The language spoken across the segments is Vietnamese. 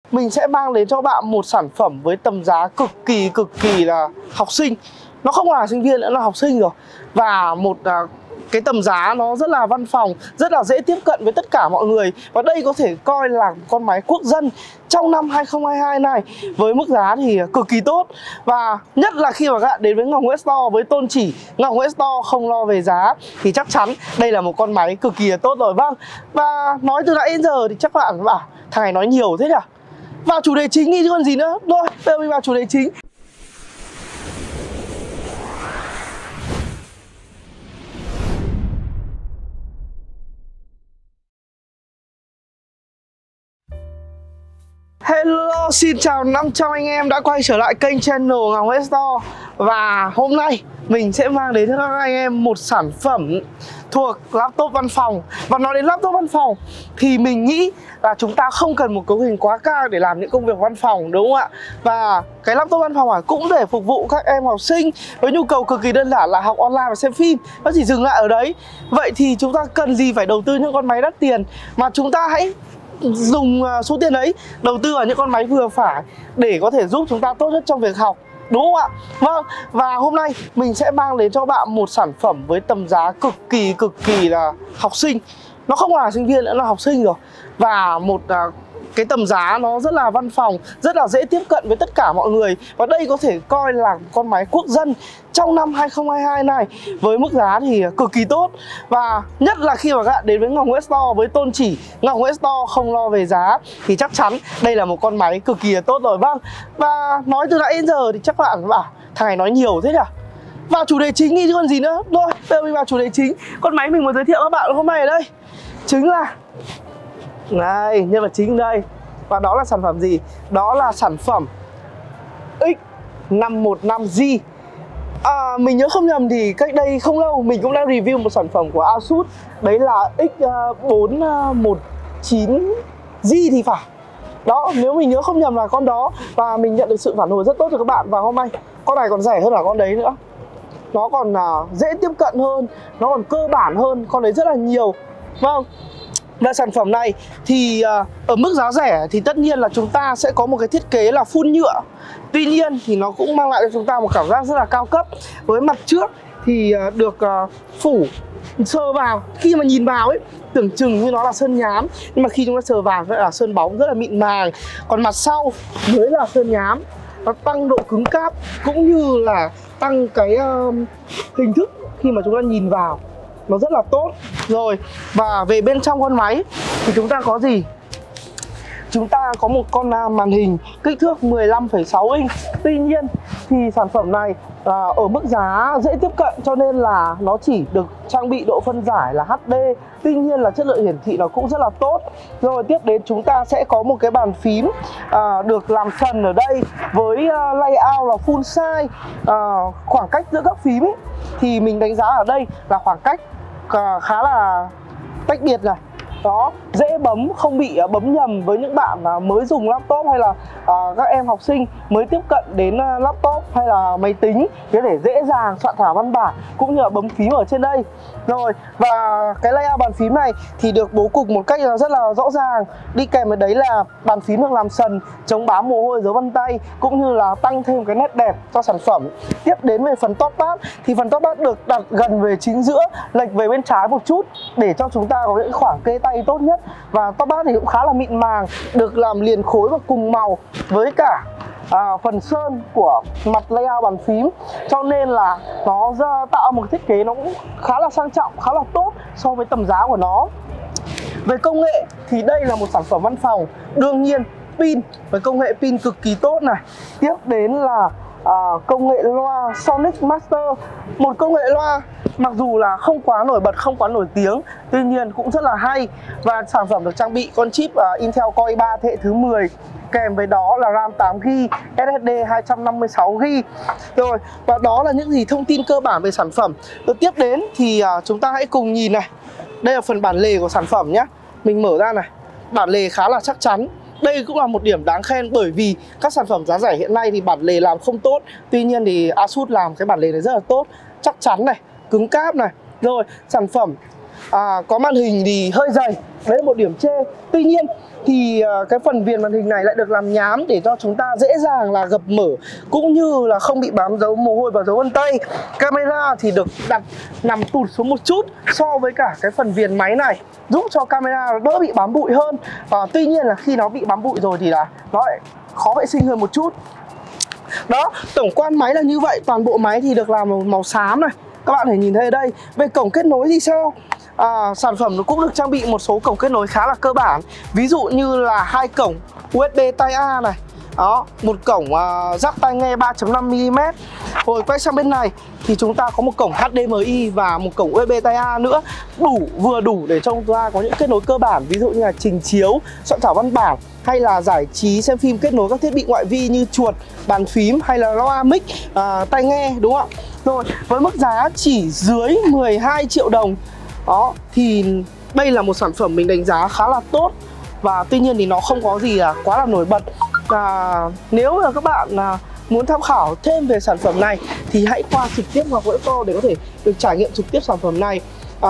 mình sẽ mang đến cho bạn một sản phẩm với tầm giá cực kỳ là học sinh. Nó không là sinh viên nữa, là học sinh rồi. Và một cái tầm giá nó rất là văn phòng, rất là dễ tiếp cận với tất cả mọi người. Và đây có thể coi là con máy quốc dân trong năm 2022 này, với mức giá thì cực kỳ tốt. Và nhất là khi mà các bạn đến với Ngọc Nguyễn Store với tôn chỉ Ngọc Nguyễn Store không lo về giá, thì chắc chắn đây là một con máy cực kỳ là tốt rồi. Vâng, và nói từ nãy đến giờ thì chắc bạn bảo thằng này nói nhiều thế nhỉ? Vào chủ đề chính đi chứ còn gì nữa. Rồi, bây giờ mình vào chủ đề chính. Hello, xin chào 500 anh em đã quay trở lại kênh channel Ngọc Nguyễn Store. Và hôm nay mình sẽ mang đến cho các anh em một sản phẩm thuộc laptop văn phòng. Và nói đến laptop văn phòng thì mình nghĩ là chúng ta không cần một cấu hình quá cao để làm những công việc văn phòng, đúng không ạ? Và cái laptop văn phòng cũng để phục vụ các em học sinh với nhu cầu cực kỳ đơn giản là học online và xem phim. Nó chỉ dừng lại ở đấy. Vậy thì chúng ta cần gì phải đầu tư những con máy đắt tiền, mà chúng ta hãy dùng số tiền ấy đầu tư vào những con máy vừa phải để có thể giúp chúng ta tốt nhất trong việc học, đúng không ạ? Vâng, và hôm nay mình sẽ mang đến cho bạn một sản phẩm với tầm giá cực kỳ là học sinh. Nó không là sinh viên nữa, là học sinh rồi. Và một cái tầm giá nó rất là văn phòng, rất là dễ tiếp cận với tất cả mọi người. Và đây có thể coi là con máy quốc dân trong năm 2022 này, với mức giá thì cực kỳ tốt. Và nhất là khi mà các bạn đến với Ngọc Nguyễn Store với tôn chỉ Ngọc Nguyễn Store không lo về giá, thì chắc chắn đây là một con máy cực kỳ là tốt rồi. Vâng, và nói từ nãy đến giờ thì chắc bạn bảo thằng này nói nhiều thế nhỉ? Vào chủ đề chính đi chứ còn gì nữa. Rồi, bây giờ mình vào chủ đề chính. Con máy mình muốn giới thiệu các bạn hôm nay ở đây chính là đây, nhân vật chính đây. Và đó là sản phẩm gì? Đó là sản phẩm X515G. Mình nhớ không nhầm thì cách đây không lâu mình cũng đã review một sản phẩm của Asus. Đấy là X419G thì phải. Đó, nếu mình nhớ không nhầm là con đó. Và mình nhận được sự phản hồi rất tốt từ các bạn. Và hôm nay con này còn rẻ hơn cả con đấy nữa. Nó còn dễ tiếp cận hơn, nó còn cơ bản hơn con đấy rất là nhiều. Vâng. Và sản phẩm này thì ở mức giá rẻ thì tất nhiên là chúng ta sẽ có một cái thiết kế là phun nhựa. Tuy nhiên thì nó cũng mang lại cho chúng ta một cảm giác rất là cao cấp. Với mặt trước thì được phủ, sờ vào, khi mà nhìn vào ấy tưởng chừng như nó là sơn nhám, nhưng mà khi chúng ta sờ vào nó là sơn bóng rất là mịn màng. Còn mặt sau mới là sơn nhám. Nó tăng độ cứng cáp cũng như là tăng cái hình thức khi mà chúng ta nhìn vào nó rất là tốt. Rồi, và về bên trong con máy thì chúng ta có gì? Chúng ta có một con màn hình kích thước 15,6 inch. Tuy nhiên thì sản phẩm này ở mức giá dễ tiếp cận, cho nên là nó chỉ được trang bị độ phân giải là HD. Tuy nhiên là chất lượng hiển thị nó cũng rất là tốt. Rồi tiếp đến chúng ta sẽ có một cái bàn phím được làm sần ở đây với layout là full size. Khoảng cách giữa các phím ấy, thì mình đánh giá ở đây là khoảng cách khá là tách biệt này. Đó, dễ bấm, không bị bấm nhầm với những bạn mới dùng laptop, hay là các em học sinh mới tiếp cận đến laptop hay là máy tính, có thể dễ dàng soạn thảo văn bản cũng như là bấm phím ở trên đây. Rồi, và cái layout bàn phím này thì được bố cục một cách rất là rõ ràng. Đi kèm với đấy là bàn phím được làm sần, chống bám mồ hôi, dấu vân tay, cũng như là tăng thêm cái nét đẹp cho sản phẩm. Tiếp đến về phần top pad thì phần top pad được đặt gần về chính giữa, lệch về bên trái một chút để cho chúng ta có những khoảng kê tay tốt nhất. Và top pad thì cũng khá là mịn màng, được làm liền khối và cùng màu với cả phần sơn của mặt layout bàn phím, cho nên là nó tạo một thiết kế nó cũng khá là sang trọng, khá là tốt so với tầm giá của nó. Về công nghệ thì đây là một sản phẩm văn phòng, đương nhiên pin với công nghệ pin cực kỳ tốt này. Tiếp đến là công nghệ loa Sonic Master, một công nghệ loa mặc dù là không quá nổi bật, không quá nổi tiếng, tuy nhiên cũng rất là hay. Và sản phẩm được trang bị con chip Intel Core i3 thế hệ thứ 10, kèm với đó là RAM 8GB, SSD 256GB. Rồi, và đó là những gì thông tin cơ bản về sản phẩm. Rồi tiếp đến thì chúng ta hãy cùng nhìn này. Đây là phần bản lề của sản phẩm nhé. Mình mở ra này, bản lề khá là chắc chắn. Đây cũng là một điểm đáng khen, bởi vì các sản phẩm giá rẻ hiện nay thì bản lề làm không tốt. Tuy nhiên thì Asus làm cái bản lề này rất là tốt, chắc chắn này, cứng cáp này. Rồi, sản phẩm có màn hình thì hơi dày, đấy là một điểm chê. Tuy nhiên thì cái phần viền màn hình này lại được làm nhám để cho chúng ta dễ dàng là gập mở, cũng như là không bị bám dấu mồ hôi và dấu vân tay. Camera thì được đặt nằm tụt xuống một chút so với cả cái phần viền máy này, giúp cho camera đỡ bị bám bụi hơn. Tuy nhiên là khi nó bị bám bụi rồi thì là nó lại khó vệ sinh hơn một chút. Đó, tổng quan máy là như vậy. Toàn bộ máy thì được làm màu xám này, các bạn có thể nhìn thấy ở đây. Về cổng kết nối thì sao? Sản phẩm nó cũng được trang bị một số cổng kết nối khá là cơ bản. Ví dụ như là 2 cổng USB Tai-A này. Đó, một cổng jack tai nghe 3.5mm. Rồi quay sang bên này thì chúng ta có một cổng HDMI và một cổng USB Tai-A nữa. Vừa đủ để cho chúng ta có những kết nối cơ bản. Ví dụ như là trình chiếu, soạn thảo văn bản, hay là giải trí, xem phim, kết nối các thiết bị ngoại vi như chuột, bàn phím hay là loa mic, tai nghe, đúng không ạ? Rồi, với mức giá chỉ dưới 12 triệu đồng đó, thì đây là một sản phẩm mình đánh giá khá là tốt. Và tuy nhiên thì nó không có gì quá là nổi bật. Nếu là các bạn muốn tham khảo thêm về sản phẩm này thì hãy qua trực tiếp Ngọc Nguyễn Store để có thể được trải nghiệm trực tiếp sản phẩm này.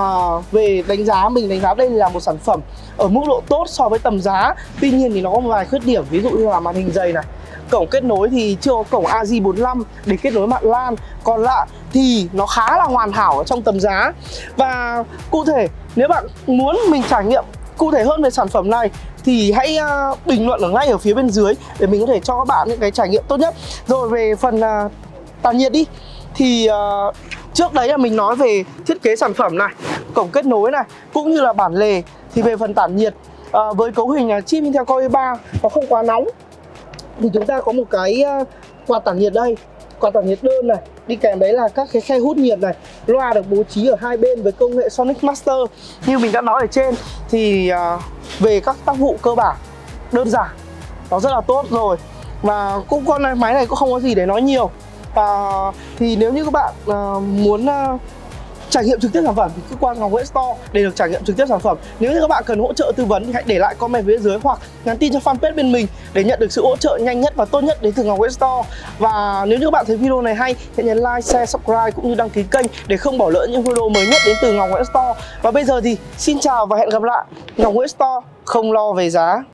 Về đánh giá, mình đánh giá đây là một sản phẩm ở mức độ tốt so với tầm giá. Tuy nhiên thì nó có một vài khuyết điểm, ví dụ như là màn hình dày này. Cổng kết nối thì chưa có cổng AJ45 để kết nối mạng LAN. Còn lại thì nó khá là hoàn hảo ở trong tầm giá. Và cụ thể nếu bạn muốn mình trải nghiệm cụ thể hơn về sản phẩm này thì hãy bình luận ở ngay ở phía bên dưới để mình có thể cho các bạn những cái trải nghiệm tốt nhất. Rồi về phần tản nhiệt đi, thì trước đấy là mình nói về thiết kế sản phẩm này, cổng kết nối này, cũng như là bản lề. Thì về phần tản nhiệt, với cấu hình chip Intel Core i3 nó không quá nóng thì chúng ta có một cái quạt tản nhiệt đây, quạt tản nhiệt đơn này, đi kèm đấy là các cái khe hút nhiệt này. Loa được bố trí ở hai bên với công nghệ Sonic Master. Như mình đã nói ở trên thì về các tác vụ cơ bản đơn giản nó rất là tốt rồi. Và cũng con máy này cũng không có gì để nói nhiều. Thì nếu như các bạn muốn trải nghiệm trực tiếp sản phẩm thì cứ qua Ngọc Nguyễn Store để được trải nghiệm trực tiếp sản phẩm. Nếu như các bạn cần hỗ trợ tư vấn thì hãy để lại comment phía dưới hoặc nhắn tin cho fanpage bên mình để nhận được sự hỗ trợ nhanh nhất và tốt nhất đến từ Ngọc Nguyễn Store. Và nếu như các bạn thấy video này hay, hãy nhấn like, share, subscribe cũng như đăng ký kênh để không bỏ lỡ những video mới nhất đến từ Ngọc Nguyễn Store. Và bây giờ thì xin chào và hẹn gặp lại. Ngọc Nguyễn Store, không lo về giá.